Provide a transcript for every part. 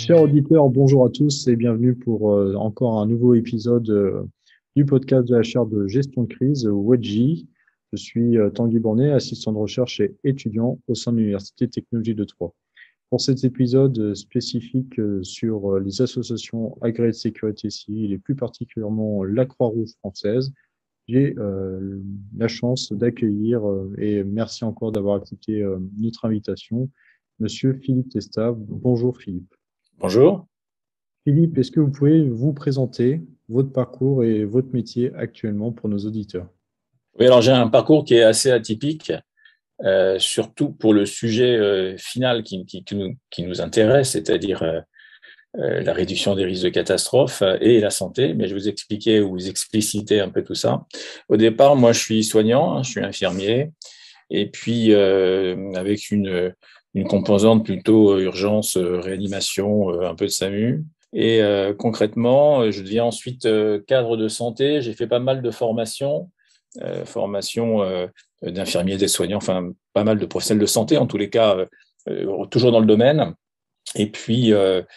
Chers auditeurs, bonjour à tous et bienvenue pour encore un nouveau épisode du podcast de la chaire de gestion de crise, WEDGI. Je suis Tanguy Bornet, assistant de recherche et étudiant au sein de l'Université de Technologie de Troyes. Pour cet épisode spécifique sur les associations agréées de sécurité civile et plus particulièrement la Croix-Rouge française, j'ai la chance d'accueillir et merci encore d'avoir accepté notre invitation, Monsieur Philippe Testave. Bonjour Philippe. Bonjour. Philippe, est-ce que vous pouvez vous présenter votre parcours et votre métier actuellement pour nos auditeurs? Oui, alors j'ai un parcours qui est assez atypique, surtout pour le sujet final qui nous intéresse, c'est-à-dire la réduction des risques de catastrophe et la santé. Mais je vous expliquais ou vous expliciter un peu tout ça. Au départ, moi, je suis soignant, je suis infirmier, et puis avec une composante plutôt urgence, réanimation, un peu de SAMU. Et concrètement, je deviens ensuite cadre de santé. J'ai fait pas mal de formations, d'infirmiers, d'aides-soignants, enfin pas mal de professionnels de santé, en tous les cas, toujours dans le domaine. Et puis,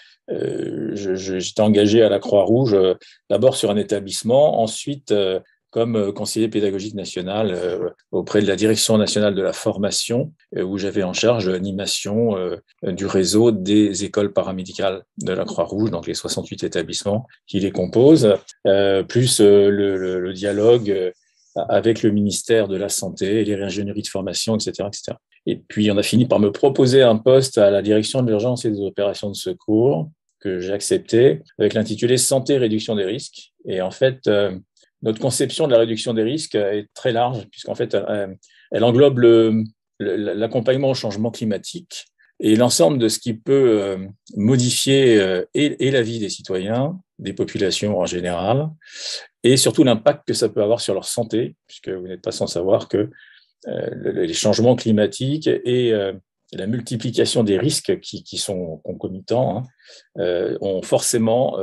j'étais engagé à la Croix-Rouge, d'abord sur un établissement, ensuite comme conseiller pédagogique national auprès de la Direction nationale de la formation, où j'avais en charge l'animation du réseau des écoles paramédicales de la Croix-Rouge, donc les 68 établissements qui les composent, plus le dialogue avec le ministère de la Santé, les réingénieries de formation, etc., etc. Et puis, on a fini par me proposer un poste à la direction de l'urgence et des opérations de secours que j'ai accepté avec l'intitulé Santé et réduction des risques. Et en fait, notre conception de la réduction des risques est très large puisqu'en fait, elle englobe l'accompagnement au changement climatique et l'ensemble de ce qui peut modifier et la vie des citoyens, des populations en général, et surtout l'impact que ça peut avoir sur leur santé, puisque vous n'êtes pas sans savoir que les changements climatiques et la multiplication des risques qui sont concomitants ont forcément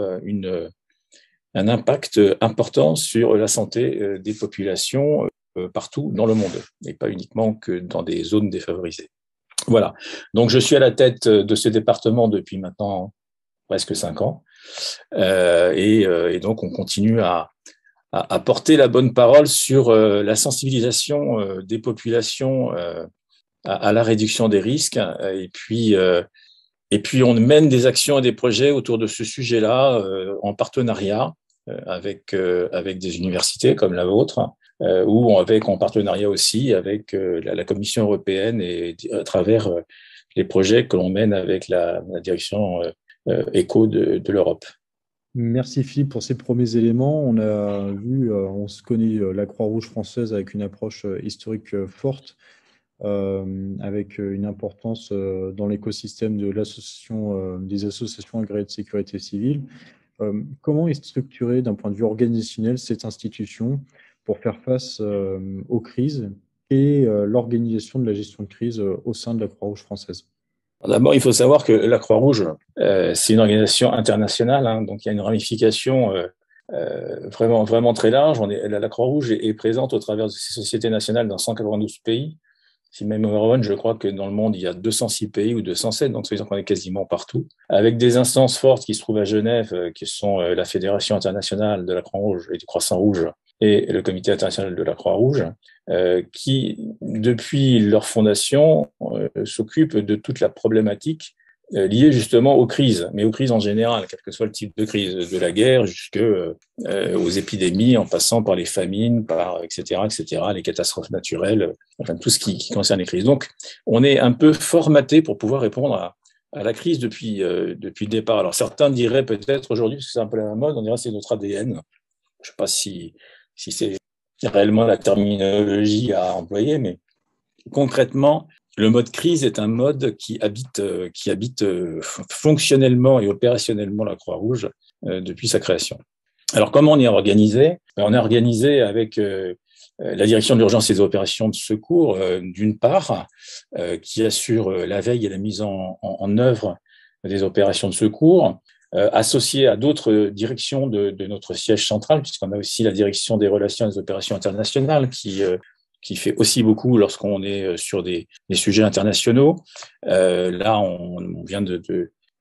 un impact important sur la santé des populations partout dans le monde, et pas uniquement que dans des zones défavorisées. Voilà. Donc, je suis à la tête de ce département depuis maintenant presque 5 ans. Et donc, on continue à porter la bonne parole sur la sensibilisation des populations à la réduction des risques. Et puis, on mène des actions et des projets autour de ce sujet-là en partenariat avec des universités comme la vôtre, ou en partenariat aussi avec la Commission européenne et à travers les projets que l'on mène avec la direction ECHO de l'Europe. Merci Philippe pour ces premiers éléments. On a vu, on se connaît la Croix-Rouge française avec une approche historique forte, avec une importance dans l'écosystème de l'association, des associations agréées de sécurité civile. Comment est structurée d'un point de vue organisationnel cette institution pour faire face aux crises et l'organisation de la gestion de crise au sein de la Croix-Rouge française? D'abord, il faut savoir que la Croix-Rouge, c'est une organisation internationale, donc il y a une ramification vraiment, vraiment très large. La Croix-Rouge est présente au travers de ses sociétés nationales dans 192 pays. Si même je crois que dans le monde, il y a 206 pays ou 207, donc ça veut dire qu'on est quasiment partout, avec des instances fortes qui se trouvent à Genève, qui sont la Fédération internationale de la Croix-Rouge et du Croissant-Rouge et le Comité international de la Croix-Rouge, qui, depuis leur fondation, s'occupent de toute la problématique liée justement aux crises, mais aux crises en général, quel que soit le type de crise, de la guerre aux épidémies, en passant par les famines, etc., les catastrophes naturelles, enfin tout ce qui concerne les crises. Donc, on est un peu formaté pour pouvoir répondre à la crise depuis le départ. Alors, certains diraient peut-être aujourd'hui, parce que c'est un peu la mode, on dirait que c'est notre ADN. Je ne sais pas si c'est réellement la terminologie à employer, mais concrètement, le mode crise est un mode qui habite fonctionnellement et opérationnellement la Croix-Rouge depuis sa création. Alors, comment on est organisé? On est organisé avec la direction de l'urgence et des opérations de secours, d'une part, qui assure la veille et la mise en œuvre des opérations de secours, associé à d'autres directions de notre siège central, puisqu'on a aussi la direction des relations et des opérations internationales qui fait aussi beaucoup lorsqu'on est sur des sujets internationaux. Là, on vient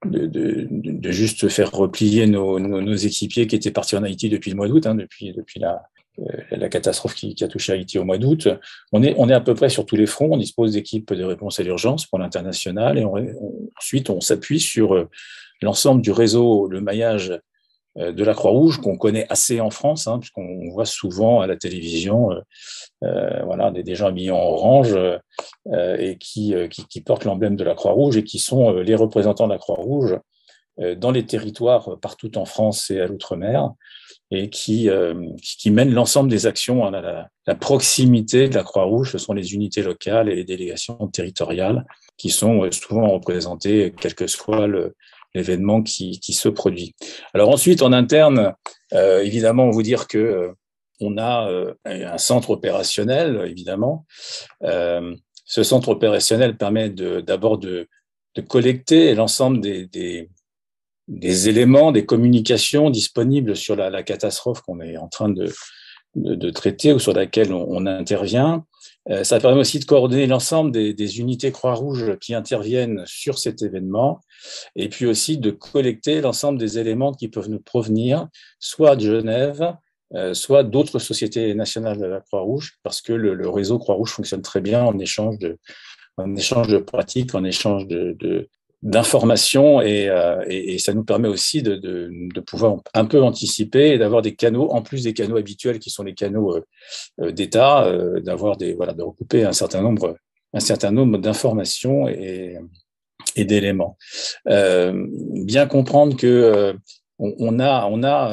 de juste faire replier nos équipiers qui étaient partis en Haïti depuis le mois d'août, depuis la catastrophe qui a touché Haïti au mois d'août. On est à peu près sur tous les fronts. On dispose d'équipes de réponse à l'urgence pour l'international et ensuite on s'appuie sur l'ensemble du réseau, le maillage de la Croix-Rouge qu'on connaît assez en France, puisqu'on voit souvent à la télévision des gens habillés en orange et qui portent l'emblème de la Croix-Rouge et qui sont les représentants de la Croix-Rouge dans les territoires partout en France et à l'outre-mer et qui mènent l'ensemble des actions. La proximité de la Croix-Rouge, ce sont les unités locales et les délégations territoriales qui sont souvent représentées, quel que soit l'événement qui se produit. Alors ensuite, en interne, évidemment, vous dire que on a un centre opérationnel, évidemment. Ce centre opérationnel permet d'abord de collecter l'ensemble des éléments, des communications disponibles sur la catastrophe qu'on est en train de traiter ou sur laquelle on intervient. Ça permet aussi de coordonner l'ensemble des unités Croix-Rouge qui interviennent sur cet événement et puis aussi de collecter l'ensemble des éléments qui peuvent nous provenir soit de Genève, soit d'autres sociétés nationales de la Croix-Rouge, parce que le réseau Croix-Rouge fonctionne très bien en échange de pratiques, en échange d'informations et ça nous permet aussi de pouvoir un peu anticiper et d'avoir des canaux, en plus des canaux habituels qui sont les canaux d'État, de recouper un certain nombre d'informations et d'éléments. Bien comprendre que on a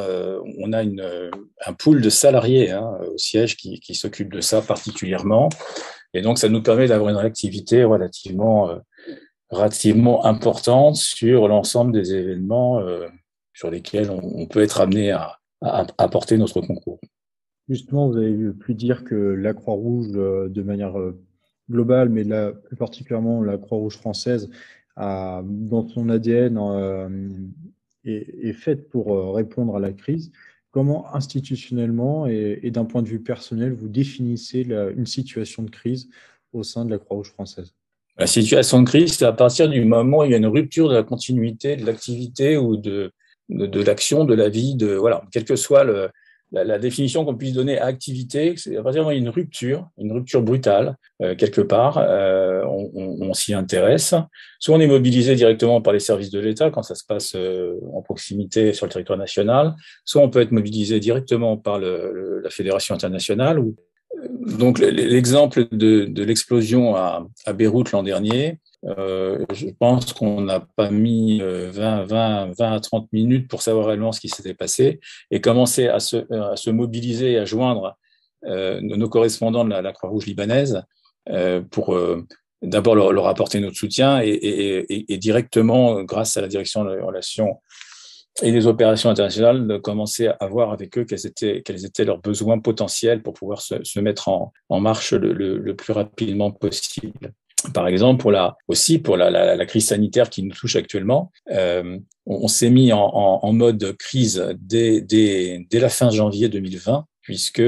un pool de salariés au siège qui s'occupe de ça particulièrement, et donc ça nous permet d'avoir une réactivité relativement importante sur l'ensemble des événements sur lesquels on peut être amené à apporter notre concours. Justement, vous avez pu dire que la Croix-Rouge, de manière globale, mais là, plus particulièrement la Croix-Rouge française, dans son ADN, est faite pour répondre à la crise. Comment institutionnellement et d'un point de vue personnel, vous définissez une situation de crise au sein de la Croix-Rouge française? La situation de crise, c'est à partir du moment où il y a une rupture de la continuité de l'activité ou de l'action, de la vie, quelle que soit la définition qu'on puisse donner à activité, c'est à partir du moment où il y a une rupture brutale, quelque part, on s'y intéresse. Soit on est mobilisé directement par les services de l'État quand ça se passe en proximité sur le territoire national, soit on peut être mobilisé directement par la Fédération internationale. Donc l'exemple de l'explosion à Beyrouth l'an dernier, je pense qu'on n'a pas mis 20 à 30 minutes pour savoir réellement ce qui s'était passé et commencer à se mobiliser et à joindre nos correspondants de la Croix-Rouge libanaise pour d'abord leur apporter notre soutien et directement, grâce à la direction des relations et des opérations internationales, de commencer à voir avec eux quels étaient leurs besoins potentiels pour pouvoir se mettre en marche le plus rapidement possible. Par exemple, pour la crise sanitaire qui nous touche actuellement, on s'est mis en mode crise dès la fin janvier 2020, puisque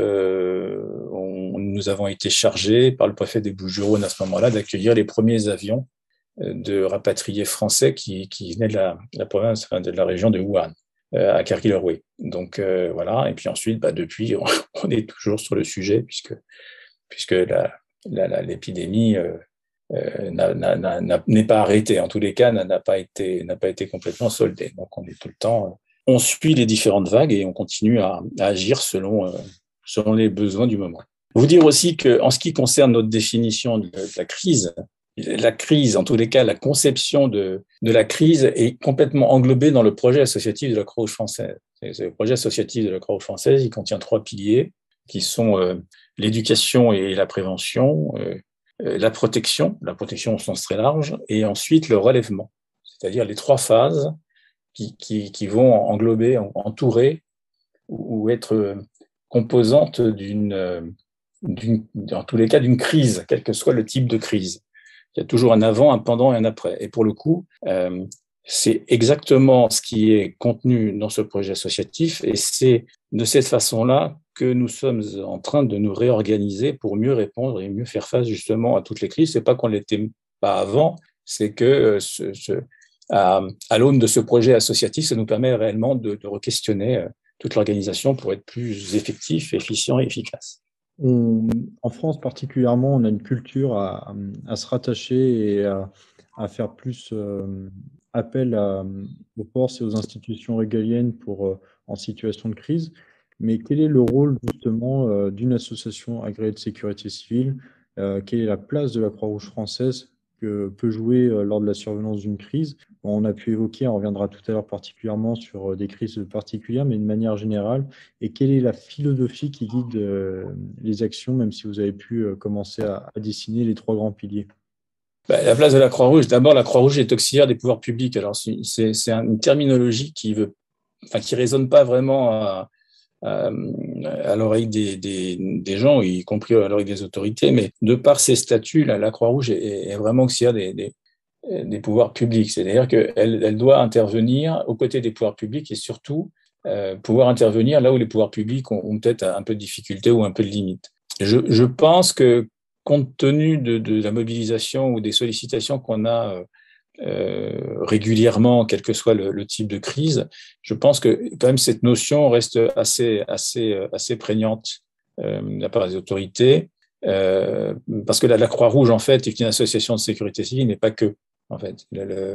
nous avons été chargés par le préfet des Bouches-du-Rhône à ce moment-là d'accueillir les premiers avions de rapatriés français qui venaient de la province, de la région de Wuhan, à Karlsruhe. Donc voilà, et puis ensuite, depuis, on est toujours sur le sujet, puisque l'épidémie n'est pas arrêtée, en tous les cas, n'a pas été complètement soldée. Donc on est tout le temps, on suit les différentes vagues et on continue à agir selon les besoins du moment. Vous dire aussi qu'en ce qui concerne notre définition de la crise, en tous les cas, la conception de la crise est complètement englobée dans le projet associatif de la Croix-Rouge française. Le projet associatif de la Croix-Rouge française, il contient 3 piliers qui sont l'éducation et la prévention, la protection au sens très large, et ensuite le relèvement, c'est-à-dire les 3 phases qui vont englober, entourer ou être composantes en tous les cas d'une crise, quel que soit le type de crise. Il y a toujours un avant, un pendant et un après. Et pour le coup, c'est exactement ce qui est contenu dans ce projet associatif et c'est de cette façon-là que nous sommes en train de nous réorganiser pour mieux répondre et mieux faire face justement à toutes les crises. C'est pas qu'on l'était pas avant, c'est que à l'aune de ce projet associatif, ça nous permet réellement de re-questionner toute l'organisation pour être plus effectif, efficient et efficace. En France particulièrement, on a une culture à se rattacher et à faire plus appel aux forces et aux institutions régaliennes en situation de crise. Mais quel est le rôle justement d'une association agréée de sécurité civile? Quelle est la place de la Croix-Rouge française que peut jouer lors de la survenance d'une crise? On a pu évoquer, on reviendra tout à l'heure particulièrement sur des crises particulières, mais de manière générale, et quelle est la philosophie qui guide les actions, même si vous avez pu commencer à dessiner les trois grands piliers? La place de la Croix-Rouge, d'abord, la Croix-Rouge est auxiliaire des pouvoirs publics. Alors, c'est une terminologie qui résonne pas vraiment à l'oreille des gens, y compris à l'oreille des autorités, mais de par ses statuts, la Croix-Rouge est vraiment auxiliaire des pouvoirs publics. C'est-à-dire qu'elle doit intervenir aux côtés des pouvoirs publics et surtout pouvoir intervenir là où les pouvoirs publics ont peut-être un peu de difficulté ou un peu de limite. Je pense que compte tenu de la mobilisation ou des sollicitations qu'on a régulièrement, quel que soit le type de crise, je pense que quand même cette notion reste assez prégnante de la part des autorités, parce que la Croix-Rouge, en fait, est une association de sécurité civile, n'est pas que. En fait,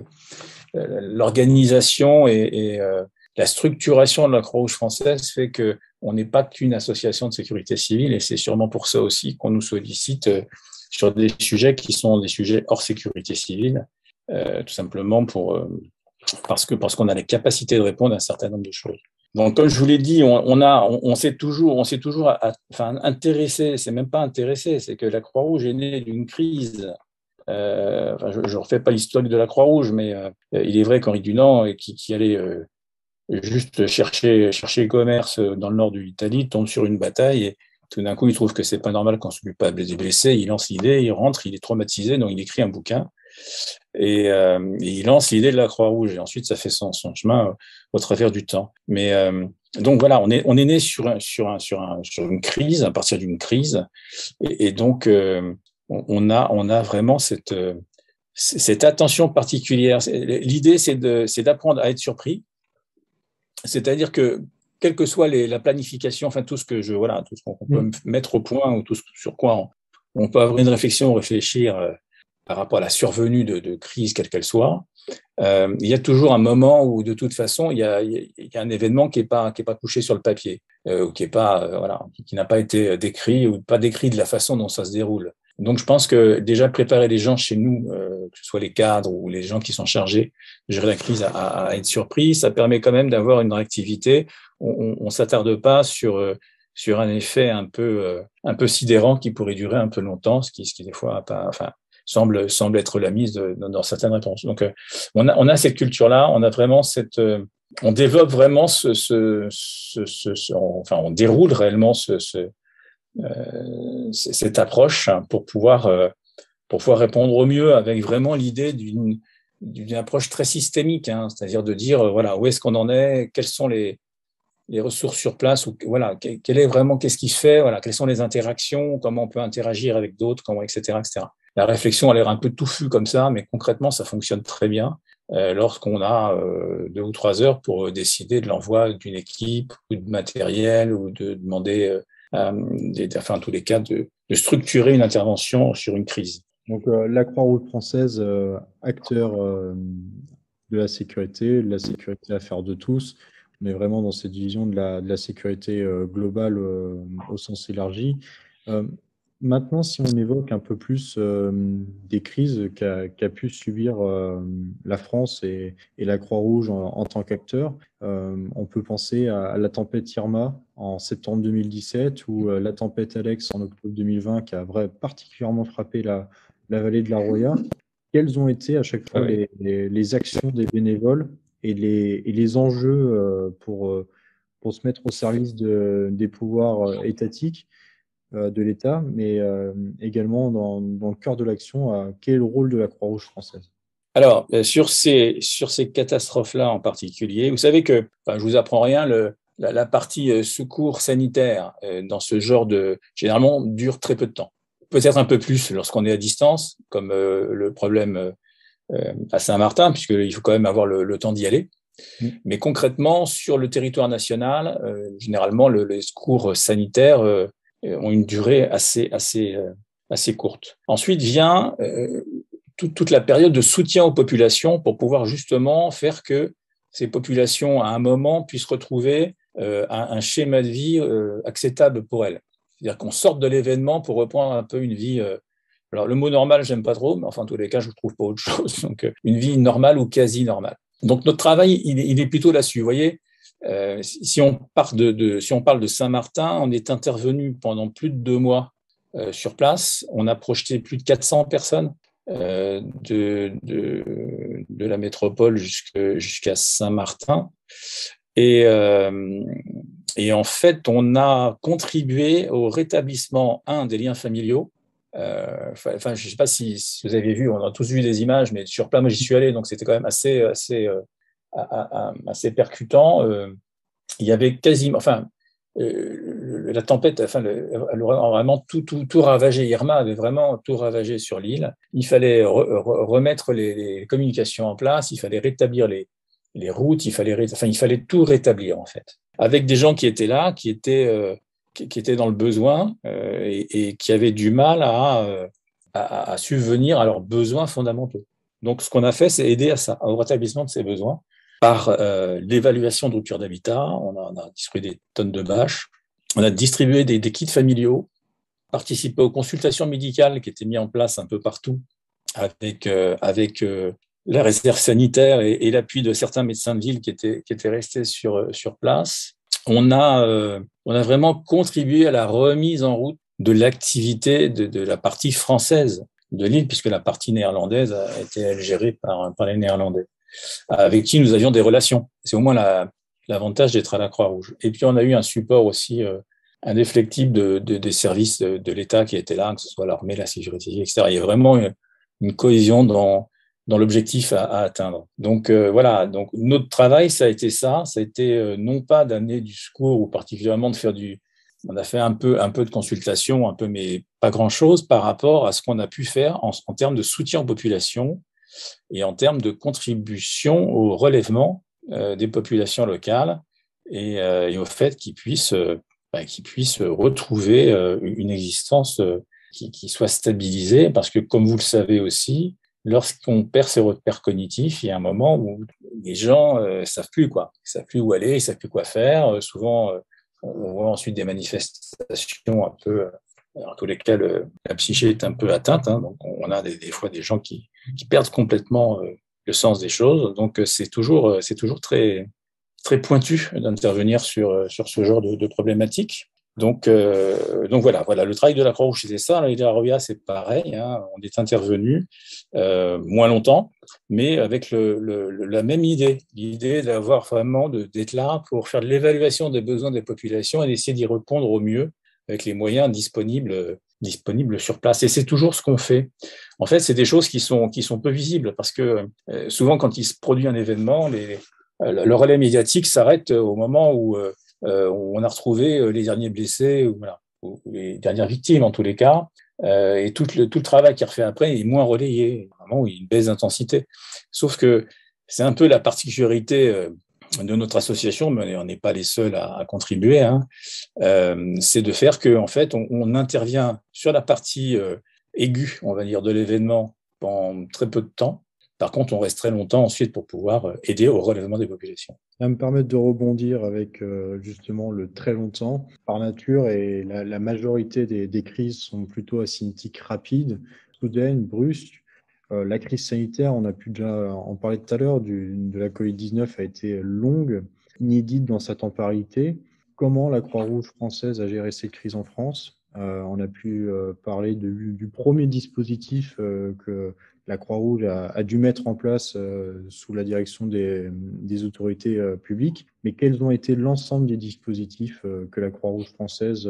l'organisation et la structuration de la Croix-Rouge française fait que on n'est pas qu'une association de sécurité civile, et c'est sûrement pour ça aussi qu'on nous sollicite sur des sujets qui sont des sujets hors sécurité civile, tout simplement parce qu'on a les capacités de répondre à un certain nombre de choses. Donc, comme je vous l'ai dit, on s'est toujours intéressé, c'est même pas intéressé, c'est que la Croix-Rouge est née d'une crise. Je ne refais pas l'histoire de la Croix-Rouge, mais il est vrai qu'Henri Dunant, qui allait juste chercher le commerce dans le nord de l'Italie, tombe sur une bataille et tout d'un coup, il trouve que c'est pas normal qu'on ne s'occupe pas des blessés. Il lance l'idée, il rentre, il est traumatisé, donc il écrit un bouquin et il lance l'idée de la Croix-Rouge. Et ensuite, ça fait son chemin au travers du temps. Mais donc voilà, on est né sur une crise, à partir d'une crise, et donc on a vraiment cette attention particulière. L'idée, c'est d'apprendre à être surpris. C'est-à-dire que, quelle que soit la planification, enfin tout ce qu'on peut mettre au point ou tout ce sur quoi on peut avoir une réflexion, réfléchir par rapport à la survenue de crise, quelle qu'elle soit, il y a toujours un moment où, de toute façon, il y a un événement qui est pas couché sur le papier, ou qui n'a pas été décrit ou pas décrit de la façon dont ça se déroule. Donc, je pense que déjà préparer les gens chez nous, que ce soit les cadres ou les gens qui sont chargés de gérer la crise, à être surpris, ça permet quand même d'avoir une réactivité. On s'attarde pas sur un effet un peu sidérant qui pourrait durer un peu longtemps, ce qui des fois semble être la mise dans certaines réponses. Donc, on a cette culture-là, on a vraiment on développe vraiment on déroule réellement cette approche pour pouvoir répondre au mieux avec vraiment l'idée d'une approche très systémique, hein, c'est-à-dire de dire où est-ce qu'on en est, quelles sont les ressources sur place, ou qu'est-ce qui se fait, quelles sont les interactions, comment on peut interagir avec d'autres, etc. La réflexion a l'air un peu touffue comme ça, mais concrètement, ça fonctionne très bien lorsqu'on a 2 ou 3 heures pour décider de l'envoi d'une équipe ou de matériel ou de demander en tous les cas, de structurer une intervention sur une crise. Donc, la Croix-Rouge française, acteur de la sécurité affaire de tous, on est vraiment dans cette vision de la sécurité globale au sens élargi. Maintenant, si on évoque un peu plus des crises qu'a pu subir la France et la Croix-Rouge en tant qu'acteur, on peut penser à la tempête Irma en septembre 2017 ou la tempête Alex en octobre 2020 qui a particulièrement frappé la vallée de la Roya. Quelles ont été à chaque fois les actions des bénévoles et les enjeux pour se mettre au service des pouvoirs étatiques de l'État, mais également dans le cœur de l'action, quel est le rôle de la Croix-Rouge française? Alors, sur ces catastrophes-là en particulier, vous savez que, je vous apprends rien, la partie secours sanitaire dans ce genre généralement, dure très peu de temps. Peut-être un peu plus lorsqu'on est à distance, comme le problème à Saint-Martin, puisqu'il faut quand même avoir le temps d'y aller. Mais concrètement, sur le territoire national, généralement, les secours sanitaires ont une durée assez courte. Ensuite vient toute la période de soutien aux populations pour pouvoir justement faire que ces populations, à un moment, puissent retrouver un schéma de vie acceptable pour elles. C'est-à-dire qu'on sorte de l'événement pour reprendre un peu une vie. Alors, le mot normal, j'aime pas trop, mais enfin, en tous les cas, je ne trouve pas autre chose. Donc, une vie normale ou quasi normale. Donc, notre travail, il est plutôt là-dessus. Vous voyez, si on parle de Saint-Martin, on est intervenu pendant plus de 2 mois sur place. On a projeté plus de 400 personnes de la métropole jusqu'à Saint-Martin. Et en fait, on a contribué au rétablissement, des liens familiaux. Je ne sais pas si vous avez vu, on a tous vu des images, mais sur place, moi j'y suis allé, donc c'était quand même assez percutant. Il y avait quasiment, la tempête, elle a vraiment tout ravagé. Irma avait vraiment tout ravagé sur l'île. Il fallait remettre les communications en place, il fallait rétablir les routes, il fallait tout rétablir en fait. Avec des gens qui étaient là, qui étaient dans le besoin et qui avaient du mal à subvenir à leurs besoins fondamentaux. Donc, ce qu'on a fait, c'est aider à ça, au rétablissement de ces besoins par l'évaluation de rupture d'habitat. On a distribué des tonnes de bâches, on a distribué des kits familiaux, participé aux consultations médicales qui étaient mises en place un peu partout avec la réserve sanitaire et l'appui de certains médecins de ville qui étaient restés sur place. On a vraiment contribué à la remise en route de l'activité de la partie française de l'île, puisque la partie néerlandaise a été gérée par les Néerlandais, avec qui nous avions des relations. C'est au moins l'avantage d'être à la Croix-Rouge. Et puis, on a eu un support aussi indéflectible des services de l'État qui étaient là, que ce soit l'armée, la sécurité, etc. Il y a vraiment une cohésion dans l'objectif à atteindre. Donc voilà, donc notre travail, ça a été non pas d'amener du secours ou particulièrement de faire on a fait un peu de consultation, mais pas grand-chose par rapport à ce qu'on a pu faire en termes de soutien aux populations et en termes de contribution au relèvement des populations locales et au fait qu'ils puissent retrouver une existence qui soit stabilisée, parce que comme vous le savez aussi, lorsqu'on perd ses repères cognitifs, il y a un moment où les gens savent plus où aller, ils savent plus quoi faire. Souvent, on voit ensuite des manifestations un peu. En tous les cas, la psyché est un peu atteinte, donc on a des fois des gens qui perdent complètement le sens des choses. Donc c'est toujours très très pointu d'intervenir sur ce genre de problématiques. Donc voilà, le travail de la Croix-Rouge, c'était ça. Et de la REA, c'est pareil. On est intervenu moins longtemps, mais avec la même l'idée d'avoir vraiment d'être là pour faire de l'évaluation des besoins des populations et d'essayer d'y répondre au mieux avec les moyens disponibles sur place. Et c'est toujours ce qu'on fait. En fait, c'est des choses qui sont peu visibles, parce que souvent, quand il se produit un événement, le relais médiatique s'arrête au moment où on a retrouvé les derniers blessés ou les dernières victimes en tous les cas, et tout le travail qui est refait après est moins relayé, vraiment, il y a une baisse d'intensité. Sauf que c'est un peu la particularité de notre association, mais on n'est pas les seuls à contribuer, c'est de faire que en fait on intervient sur la partie aiguë, on va dire, de l'événement pendant très peu de temps. Par contre, on reste très longtemps ensuite pour pouvoir aider au relèvement des populations. Ça va me permettre de rebondir avec justement le très longtemps. Par nature, et la majorité des crises sont plutôt asymptotiques rapides, soudaines, brusques. La crise sanitaire, on a pu déjà en parler tout à l'heure, de la Covid-19 a été longue, inédite dans sa temporalité. Comment la Croix-Rouge française a géré cette crise en France? On a pu parler du premier dispositif que la Croix-Rouge a dû mettre en place sous la direction des autorités publiques. Mais quels ont été l'ensemble des dispositifs que la Croix-Rouge française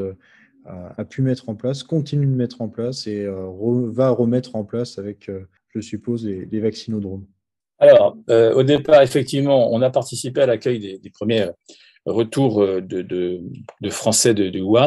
a pu mettre en place, continue de mettre en place et va remettre en place avec, je suppose, les vaccinodromes? Alors, au départ, effectivement, on a participé à l'accueil des premiers retours de Français de Wuhan.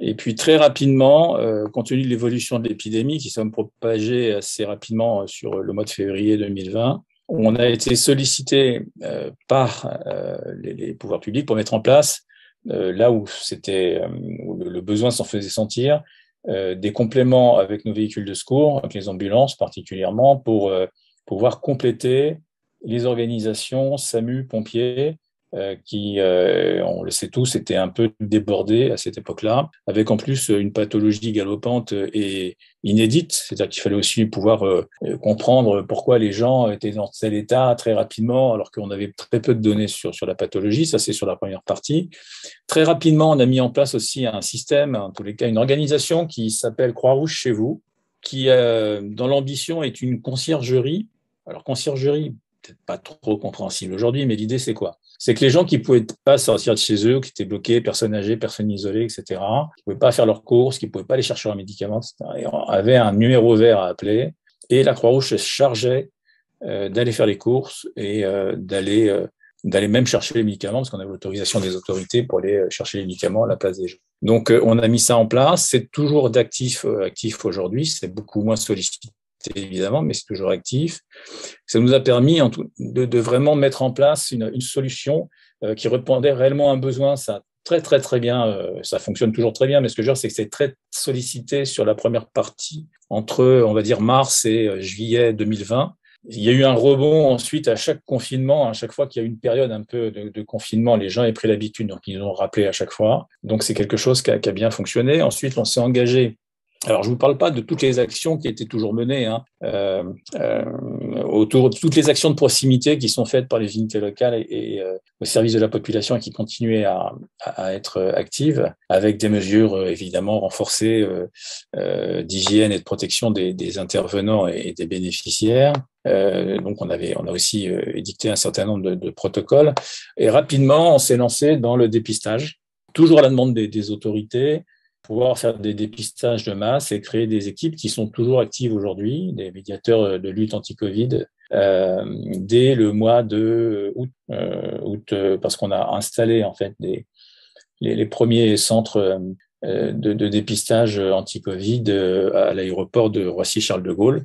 Et puis très rapidement, compte tenu de l'évolution de l'épidémie qui s'est propagée assez rapidement sur le mois de février 2020, on a été sollicité par les pouvoirs publics pour mettre en place, là où où le besoin s'en faisait sentir, des compléments avec nos véhicules de secours, avec les ambulances particulièrement, pour pouvoir compléter les organisations SAMU, pompiers, qui, on le sait tous, étaient un peu débordés à cette époque-là, avec en plus une pathologie galopante et inédite, c'est-à-dire qu'il fallait aussi pouvoir comprendre pourquoi les gens étaient dans tel état très rapidement, alors qu'on avait très peu de données sur la pathologie, ça c'est sur la première partie. Très rapidement, on a mis en place aussi un système, en tous les cas une organisation qui s'appelle Croix-Rouge chez vous, qui, dans l'ambition, est une conciergerie. Alors, conciergerie, peut-être pas trop compréhensible aujourd'hui, mais l'idée, c'est quoi? C'est que les gens qui pouvaient pas sortir de chez eux, qui étaient bloqués, personnes âgées, personnes isolées, etc., qui pouvaient pas faire leurs courses, qui pouvaient pas aller chercher leurs médicaments, etc., avaient un numéro vert à appeler, et la Croix-Rouge se chargeait d'aller faire les courses et d'aller même chercher les médicaments, parce qu'on avait l'autorisation des autorités pour aller chercher les médicaments à la place des gens. Donc, on a mis ça en place. C'est toujours actif aujourd'hui. C'est beaucoup moins sollicité, évidemment, mais c'est toujours actif. Ça nous a permis de vraiment mettre en place une solution qui répondait réellement à un besoin. Ça très bien, ça fonctionne toujours très bien, mais ce que je veux dire, c'est que c'est très sollicité sur la première partie entre, on va dire, mars et juillet 2020. Il y a eu un rebond ensuite à chaque confinement, à chaque fois qu'il y a eu une période un peu de confinement, les gens avaient pris l'habitude, donc ils ont rappelé à chaque fois. Donc c'est quelque chose qui a bien fonctionné. Ensuite, on s'est engagé. Alors, je ne vous parle pas de toutes les actions qui étaient toujours menées, autour de toutes les actions de proximité qui sont faites par les unités locales et au service de la population et qui continuaient à être actives, avec des mesures évidemment renforcées d'hygiène et de protection des intervenants et des bénéficiaires. Donc, on a aussi édicté un certain nombre de protocoles. Et rapidement, on s'est lancé dans le dépistage, toujours à la demande des autorités, pouvoir faire des dépistages de masse et créer des équipes qui sont toujours actives aujourd'hui, des médiateurs de lutte anti-Covid, dès le mois de août, parce qu'on a installé en fait les premiers centres de dépistage anti-Covid à l'aéroport de Roissy-Charles de Gaulle,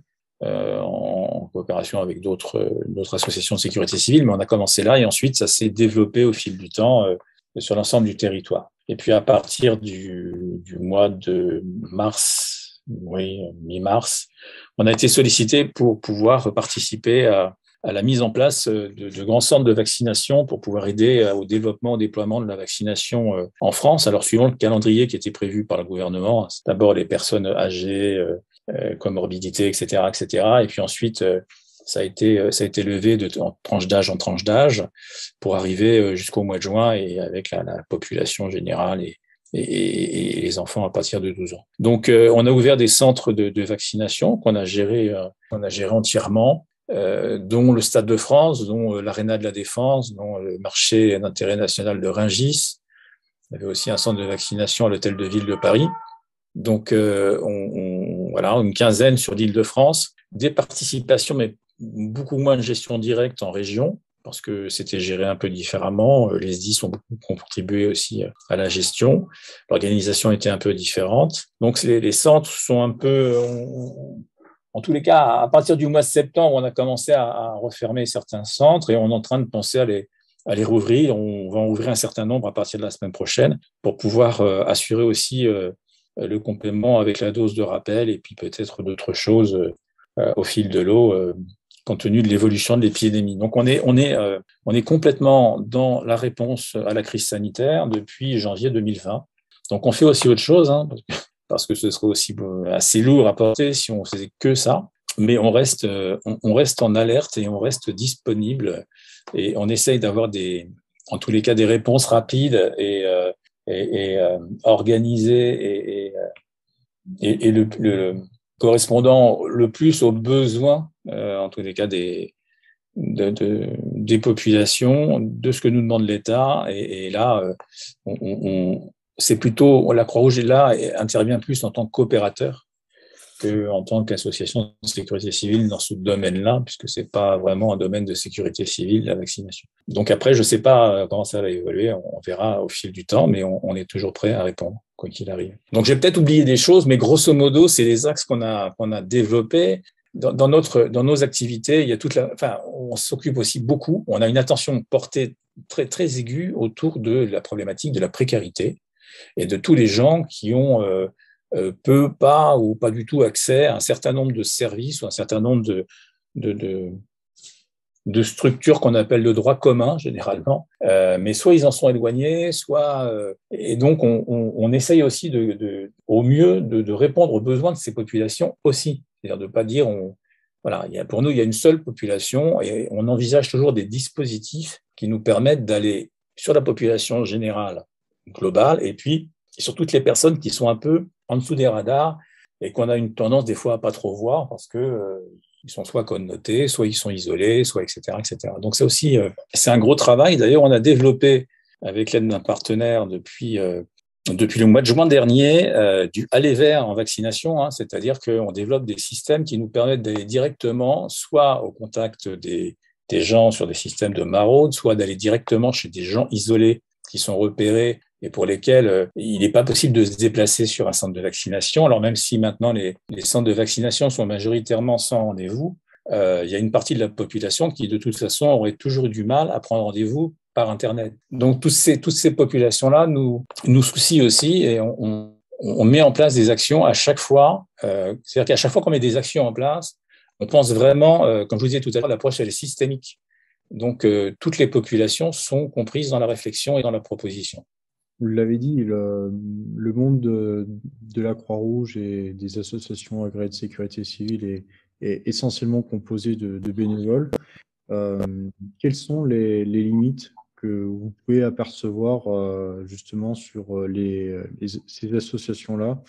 en coopération avec d'autres associations de sécurité civile, mais on a commencé là et ensuite ça s'est développé au fil du temps sur l'ensemble du territoire. Et puis à partir du mois de mars, mi-mars, on a été sollicité pour pouvoir participer à la mise en place de grands centres de vaccination pour pouvoir aider au développement, au déploiement de la vaccination en France. Alors suivant le calendrier qui était prévu par le gouvernement, c'est d'abord les personnes âgées, comorbidité, etc. Et puis ensuite, ça a été levé en tranche d'âge en tranche d'âge pour arriver jusqu'au mois de juin et avec la population générale et les enfants à partir de 12 ans. Donc, on a ouvert des centres de vaccination qu'on a géré entièrement, dont le Stade de France, dont l'Arena de la Défense, dont le marché d'intérêt national de Rungis. Il y avait aussi un centre de vaccination à l'Hôtel de Ville de Paris. Donc, voilà, une quinzaine sur l'Île-de-France, des participations, mais beaucoup moins de gestion directe en région, parce que c'était géré un peu différemment. Les SDIS ont beaucoup contribué aussi à la gestion. L'organisation était un peu différente. Donc, les centres sont un peu... En tous les cas, à partir du mois de septembre, on a commencé à refermer certains centres et on est en train de penser à les rouvrir. On va en ouvrir un certain nombre à partir de la semaine prochaine pour pouvoir assurer aussi le complément avec la dose de rappel et puis peut-être d'autres choses au fil de l'eau, compte tenu de l'évolution de l'épidémie. Donc, on est complètement dans la réponse à la crise sanitaire depuis janvier 2020. Donc, on fait aussi autre chose, parce que ce serait aussi assez lourd à porter si on faisait que ça. Mais on reste en alerte et on reste disponible et on essaye d'avoir en tous les cas, des réponses rapides et organisées et le correspondant le plus aux besoins, en tous les cas, des populations, de ce que nous demande l'État. Et là, c'est plutôt, la Croix-Rouge est là et intervient plus en tant que coopérateur qu'en tant qu'association de sécurité civile dans ce domaine-là, puisque c'est pas vraiment un domaine de sécurité civile, la vaccination. Donc après, je sais pas comment ça va évoluer, on verra au fil du temps, mais on est toujours prêt à répondre. quoi qu'il arrive. Donc, j'ai peut-être oublié des choses, mais grosso modo, c'est les axes qu'on a développés. Dans nos activités, il y a on s'occupe aussi beaucoup. On a une attention portée très, très aiguë autour de la problématique de la précarité et de tous les gens qui ont peu, pas ou pas du tout accès à un certain nombre de services ou un certain nombre de structures qu'on appelle de droit commun généralement, mais soit ils en sont éloignés, soit et donc on essaye aussi au mieux de répondre aux besoins de ces populations aussi, c'est-à-dire de pas dire voilà, pour nous il y a une seule population et on envisage toujours des dispositifs qui nous permettent d'aller sur la population générale globale et puis sur toutes les personnes qui sont un peu en dessous des radars et qu'on a une tendance des fois à pas trop voir parce que ils sont soit connotés, soit ils sont isolés, soit etc. etc. Donc c'est aussi c'est un gros travail. D'ailleurs, on a développé avec l'aide d'un partenaire depuis le mois de juin dernier du aller vers en vaccination, hein, c'est-à-dire qu'on développe des systèmes qui nous permettent d'aller directement soit au contact des gens sur des systèmes de maraude, soit d'aller directement chez des gens isolés qui sont repérés et pour lesquels il n'est pas possible de se déplacer sur un centre de vaccination. Alors même si maintenant les centres de vaccination sont majoritairement sans rendez-vous, il y a une partie de la population qui de toute façon aurait toujours eu du mal à prendre rendez-vous par Internet. Donc toutes ces populations-là nous soucient aussi et on met en place des actions à chaque fois. C'est-à-dire qu'à chaque fois qu'on met des actions en place, on pense vraiment, comme je vous disais tout à l'heure, l'approche elle est systémique. Donc toutes les populations sont comprises dans la réflexion et dans la proposition. Vous l'avez dit, le monde de la Croix-Rouge et des associations agréées de sécurité civile est essentiellement composé de bénévoles. Quelles sont les limites que vous pouvez apercevoir justement sur ces associations-là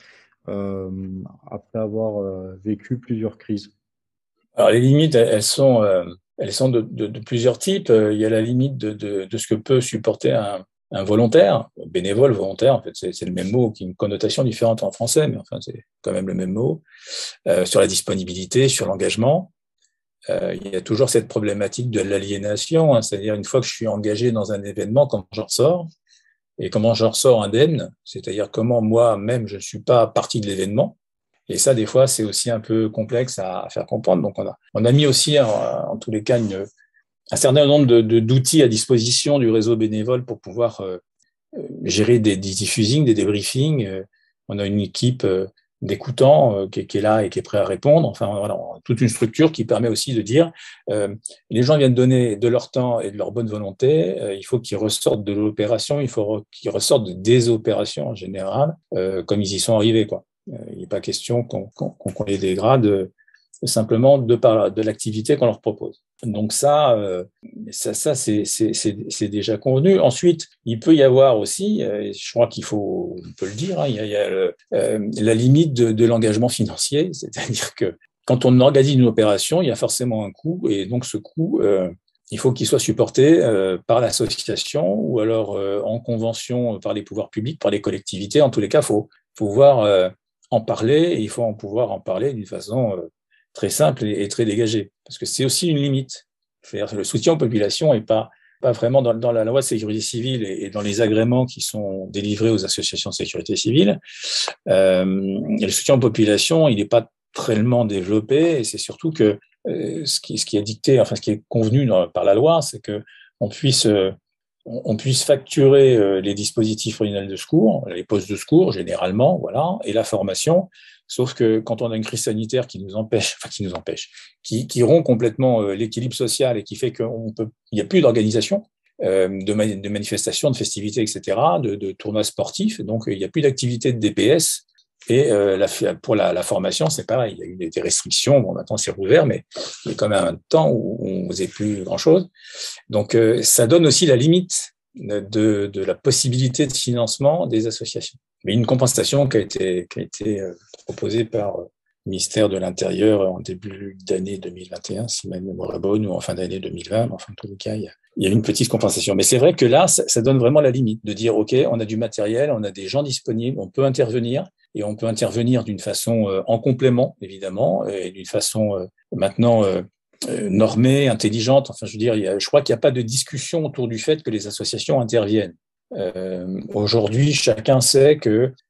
après avoir vécu plusieurs crises? Alors les limites, elles sont de plusieurs types. Il y a la limite de ce que peut supporter un volontaire, bénévole, volontaire, en fait, c'est le même mot qui a une connotation différente en français, mais enfin, c'est quand même le même mot, sur la disponibilité, sur l'engagement. Il y a toujours cette problématique de l'aliénation, hein, c'est-à-dire une fois que je suis engagé dans un événement, comment j'en ressors, et comment j'en ressors indemne, c'est-à-dire comment moi-même je ne suis pas partie de l'événement. Et ça, des fois, c'est aussi un peu complexe à faire comprendre. Donc, on a mis aussi, en tous les cas, un certain nombre d'outils à disposition du réseau bénévole pour pouvoir gérer des diffusings, des débriefings. On a une équipe d'écoutants qui est là et qui est prêt à répondre. Enfin, voilà, toute une structure qui permet aussi de dire les gens viennent donner de leur temps et de leur bonne volonté. Il faut qu'ils ressortent de l'opération, il faut qu'ils ressortent des opérations en général, comme ils y sont arrivés, quoi. Il n'est pas question qu'on les dégrade simplement de l'activité qu'on leur propose. Donc ça c'est déjà convenu. Ensuite, il peut y avoir aussi, je crois on peut le dire, hein, il y a la limite de l'engagement financier, c'est-à-dire que quand on organise une opération, il y a forcément un coût, et donc ce coût, il faut qu'il soit supporté par l'association ou alors en convention par les pouvoirs publics, par les collectivités. En tous les cas, il faut pouvoir en parler, et il faut pouvoir en parler d'une façon très simple et très dégagée, parce que c'est aussi une limite. C'est-à-dire que le soutien aux populations n'est pas vraiment dans la loi de sécurité civile et dans les agréments qui sont délivrés aux associations de sécurité civile. Le soutien aux populations, il n'est pas tellement développé, et c'est surtout que ce qui est dicté, enfin ce qui est convenu par la loi, c'est que on puisse facturer les dispositifs originels de secours, les postes de secours généralement, voilà, et la formation. Sauf que quand on a une crise sanitaire qui rompt complètement l'équilibre social et qui fait qu'il n'y a plus d'organisation, de manifestations, de festivités, etc., de tournois sportifs, donc il n'y a plus d'activité de DPS. Et pour la formation, c'est pareil, il y a eu des restrictions, bon maintenant c'est rouvert, mais il y a quand même un temps où on ne faisait plus grand-chose. Donc ça donne aussi la limite de la possibilité de financement des associations. Mais une compensation qui a été proposée par le ministère de l'Intérieur en début d'année 2021, si ma mémoire est bonne, ou en fin d'année 2020, enfin en tous les cas, il y a une petite compensation. Mais c'est vrai que là, ça donne vraiment la limite de dire, OK, on a du matériel, on a des gens disponibles, on peut intervenir, et on peut intervenir d'une façon en complément, évidemment, et d'une façon maintenant normée, intelligente. Enfin, je veux dire, je crois qu'il n'y a pas de discussion autour du fait que les associations interviennent. Aujourd'hui, chacun sait que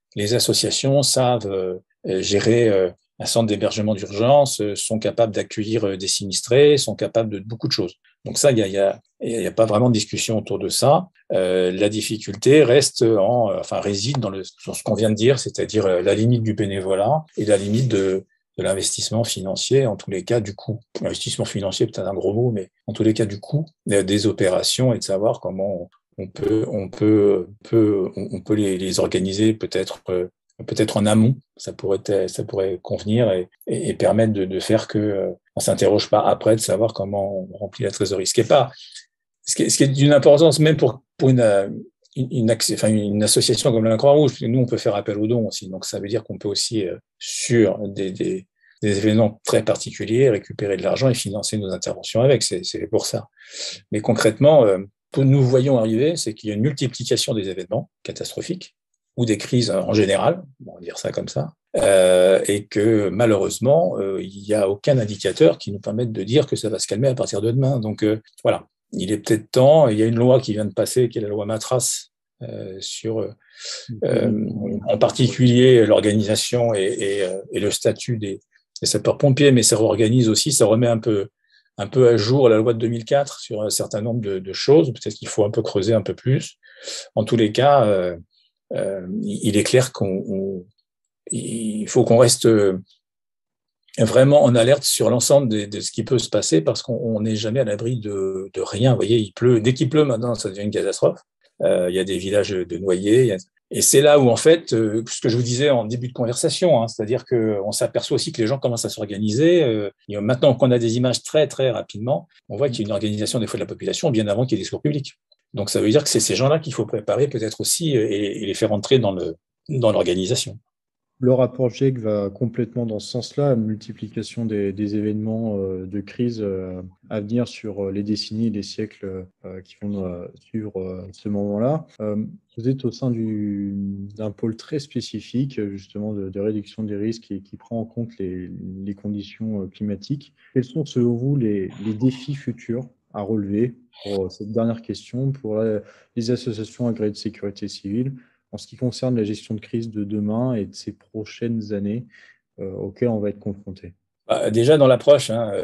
les associations savent gérer un centre d'hébergement d'urgence, sont capables d'accueillir des sinistrés, sont capables de beaucoup de choses. Donc ça, il y a pas vraiment de discussion autour de ça. La difficulté réside dans ce qu'on vient de dire, c'est-à-dire la limite du bénévolat et la limite de l'investissement financier, en tous les cas du coût. L'investissement financier, peut-être un gros mot, mais en tous les cas du coût des opérations et de savoir comment on peut les organiser peut-être en amont. Ça pourrait convenir et permettre de faire que on s'interroge pas après de savoir comment on remplit la trésorerie. Ce qui est d'une importance même pour une association comme la Croix-Rouge, parce que nous, on peut faire appel aux dons aussi. Donc, ça veut dire qu'on peut aussi, sur des événements très particuliers, récupérer de l'argent et financer nos interventions avec. C'est pour ça. Mais concrètement, nous voyons arriver, c'est qu'il y a une multiplication des événements catastrophiques ou des crises en général, on va dire ça comme ça, et que malheureusement, il n'y a aucun indicateur qui nous permette de dire que ça va se calmer à partir de demain. Donc voilà, il est peut-être temps. Il y a une loi qui vient de passer, qui est la loi Matras, sur en particulier l'organisation et le statut des sapeurs-pompiers, mais ça réorganise aussi, ça remet un peu à jour la loi de 2004 sur un certain nombre de choses. Peut-être qu'il faut un peu creuser un peu plus. En tous les cas, il est clair il faut qu'on reste vraiment en alerte sur l'ensemble de ce qui peut se passer, parce qu'on n'est jamais à l'abri de rien. Vous voyez, il pleut. Dès qu'il pleut, maintenant, ça devient une catastrophe. Il y a des villages de noyés. Et c'est là où, en fait, ce que je vous disais en début de conversation, c'est-à-dire qu'on s'aperçoit aussi que les gens commencent à s'organiser. Maintenant qu'on a des images très, très rapidement, on voit qu'il y a une organisation des fois de la population bien avant qu'il y ait des discours publics. Donc, ça veut dire que c'est ces gens-là qu'il faut préparer peut-être aussi et les faire entrer dans l'organisation. Le rapport GIEC va complètement dans ce sens-là, la multiplication des événements de crise à venir sur les décennies et les siècles qui vont suivre ce moment-là. Vous êtes au sein d'un pôle très spécifique, justement, de réduction des risques et qui prend en compte les conditions climatiques. Quels sont, selon vous, les défis futurs à relever pour cette dernière question, pour les associations agréées de sécurité civile, en ce qui concerne la gestion de crise de demain et de ces prochaines années auxquelles on va être confronté? Déjà dans l'approche,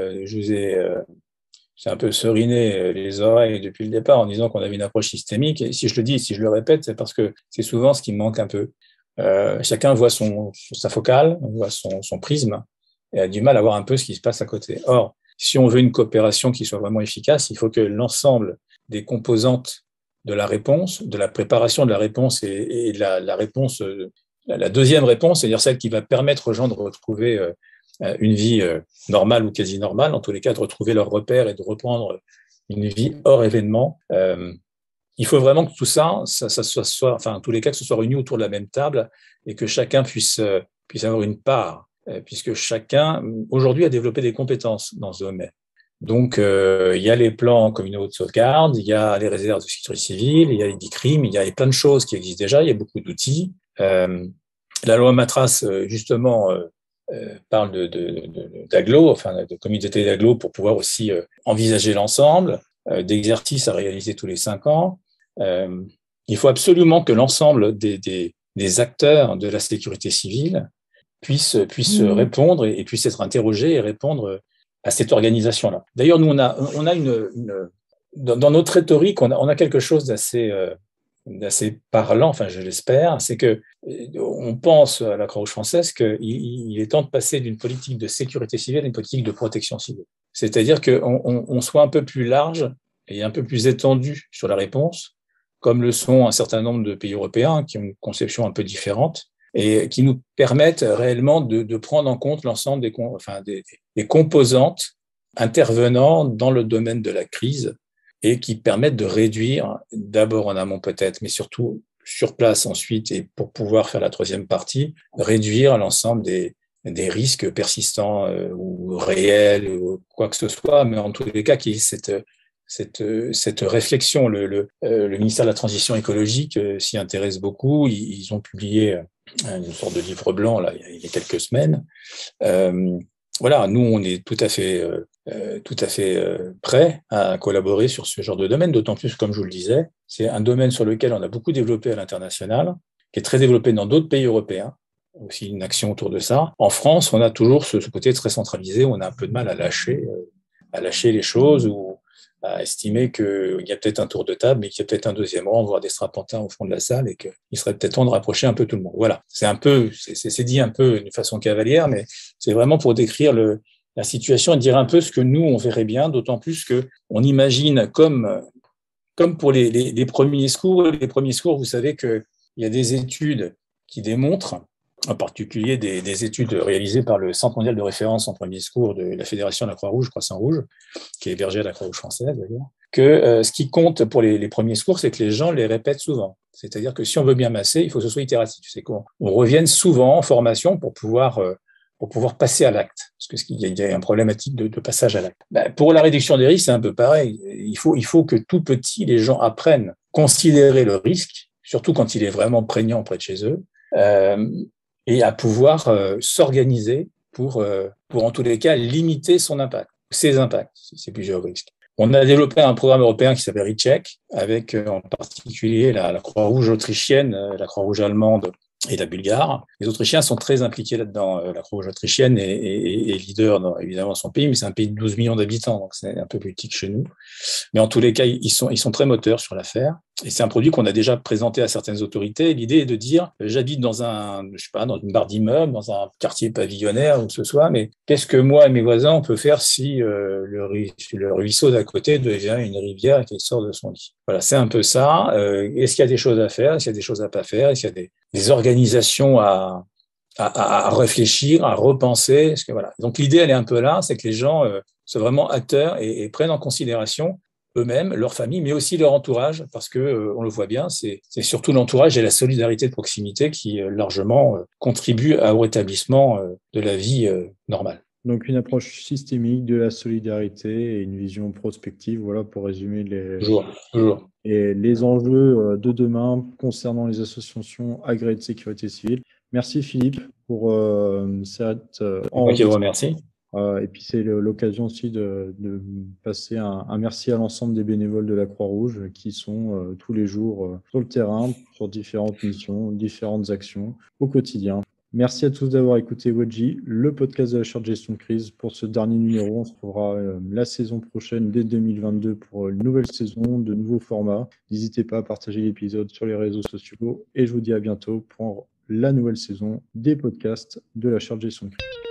j'ai un peu seriné les oreilles depuis le départ en disant qu'on avait une approche systémique. Et si je le dis, si je le répète, c'est parce que c'est souvent ce qui me manque un peu. Chacun voit sa focale, voit son prisme et a du mal à voir un peu ce qui se passe à côté. Or, si on veut une coopération qui soit vraiment efficace, il faut que l'ensemble des composantes de la réponse, de la préparation de la réponse et de la réponse, la deuxième réponse, c'est-à-dire celle qui va permettre aux gens de retrouver une vie normale ou quasi normale, en tous les cas de retrouver leurs repères et de reprendre une vie hors événement. Il faut vraiment que tout ça soit, enfin, en tous les cas, que ce soit réuni autour de la même table et que chacun puisse avoir une part, puisque chacun, aujourd'hui, a développé des compétences dans ce domaine. Donc, il y a les plans communaux de sauvegarde, il y a les réserves de sécurité civile, il y a les DICRIM, il y a plein de choses qui existent déjà, il y a beaucoup d'outils. La loi Matras, justement, parle d'agglo, enfin de communauté d'agglo pour pouvoir aussi envisager l'ensemble, d'exercices à réaliser tous les 5 ans. Il faut absolument que l'ensemble des acteurs de la sécurité civile puissent répondre et puissent être interrogés et répondre à cette organisation-là. D'ailleurs, nous, on a dans notre rhétorique, on a quelque chose d'assez parlant, enfin je l'espère, c'est que on pense à la Croix-Rouge française qu'il est temps de passer d'une politique de sécurité civile à une politique de protection civile. C'est-à-dire qu'on soit un peu plus large et un peu plus étendu sur la réponse, comme le sont un certain nombre de pays européens qui ont une conception un peu différente et qui nous permettent réellement de prendre en compte l'ensemble des composantes intervenant dans le domaine de la crise et qui permettent de réduire, d'abord en amont peut-être, mais surtout sur place ensuite, et pour pouvoir faire la troisième partie, réduire l'ensemble des risques persistants ou réels ou quoi que ce soit, mais en tous les cas, qu'il y ait cette réflexion. Le ministère de la Transition écologique s'y intéresse beaucoup. Ils ont publié une sorte de livre blanc là, il y a quelques semaines. Voilà, nous, on est tout à fait prêts à collaborer sur ce genre de domaine, d'autant plus, comme je vous le disais, c'est un domaine sur lequel on a beaucoup développé à l'international, qui est très développée dans d'autres pays européens, aussi une action autour de ça. En France, on a toujours ce côté très centralisé, où on a un peu de mal à lâcher les choses, ou à estimer qu'il y a peut-être un tour de table, mais qu'il y a peut-être un deuxième rang, voire des strapontins au fond de la salle, et qu'il serait peut-être temps de rapprocher un peu tout le monde. Voilà, c'est dit un peu d'une façon cavalière, mais c'est vraiment pour décrire la situation et dire un peu ce que nous, on verrait bien, d'autant plus que on imagine comme pour les premiers secours. Les premiers secours, vous savez qu'il y a des études qui démontrent, en particulier des études réalisées par le Centre mondial de référence en premiers secours de la Fédération de la Croix-Rouge, Croissant-Rouge, qui est hébergée à la Croix-Rouge française d'ailleurs, que ce qui compte pour les premiers secours, c'est que les gens les répètent souvent. C'est-à-dire que si on veut bien masser, il faut que ce soit itératif. C'est qu'on revienne souvent en formation pour pouvoir passer à l'acte, parce qu'il y a un problématique de passage à l'acte. Pour la réduction des risques, c'est un peu pareil. Il faut que tout petit, les gens apprennent à considérer le risque, surtout quand il est vraiment prégnant près de chez eux, et à pouvoir s'organiser pour en tous les cas limiter son impact, ses impacts, c'est plusieurs risques. On a développé un programme européen qui s'appelle RECHEC, avec en particulier la Croix-Rouge autrichienne, la Croix-Rouge allemande et la bulgare. Les Autrichiens sont très impliqués là-dedans. La Croix-Rouge autrichienne est leader dans évidemment son pays, mais c'est un pays de 12 millions d'habitants, donc c'est un peu plus petit que chez nous. Mais en tous les cas, ils sont très moteurs sur l'affaire. Et c'est un produit qu'on a déjà présenté à certaines autorités. L'idée est de dire, j'habite dans dans une barre d'immeuble, dans un quartier pavillonnaire ou que ce soit, mais qu'est-ce que moi et mes voisins on peut faire si le ruisseau d'à côté devient une rivière et qu'il sort de son lit. Voilà, c'est un peu ça. Est-ce qu'il y a des choses à faire? Est-ce qu'il y a des choses à pas faire? Est-ce qu'il y a des organisations à réfléchir, à repenser? Parce que voilà. Donc l'idée, elle est un peu là, c'est que les gens soient vraiment acteurs et prennent en considération eux-mêmes, leur famille, mais aussi leur entourage, parce que on le voit bien, c'est surtout l'entourage et la solidarité de proximité qui largement contribuent au rétablissement de la vie normale. Donc une approche systémique de la solidarité et une vision prospective, voilà pour résumer Toujours. les enjeux de demain concernant les associations agréées de sécurité civile. Merci Philippe pour cette Moi qui vous remercie. et puis c'est l'occasion aussi de passer un merci à l'ensemble des bénévoles de la Croix-Rouge qui sont tous les jours sur le terrain sur différentes missions, différentes actions au quotidien. Merci à tous d'avoir écouté Wedgie, le podcast de la Charge de gestion de crise. Pour ce dernier numéro, on se retrouvera la saison prochaine, dès 2022, pour une nouvelle saison, de nouveaux formats. N'hésitez pas à partager l'épisode sur les réseaux sociaux et je vous dis à bientôt pour la nouvelle saison des podcasts de la Charge de gestion de crise.